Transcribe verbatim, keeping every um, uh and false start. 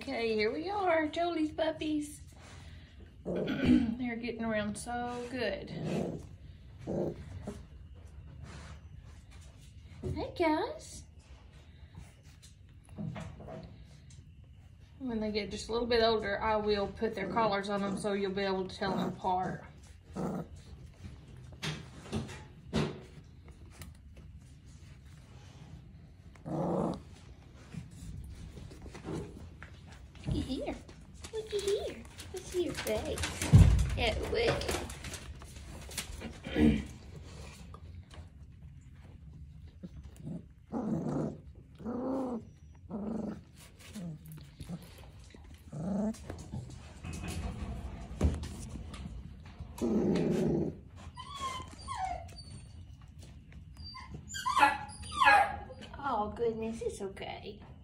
Okay, here we are, Jolie's puppies. They're getting around so good. Hey guys. When they get just a little bit older, I will put their collars on them so you'll be able to tell them apart. Looky here. Looky here. Let's see your face. That way. Oh goodness, it's okay.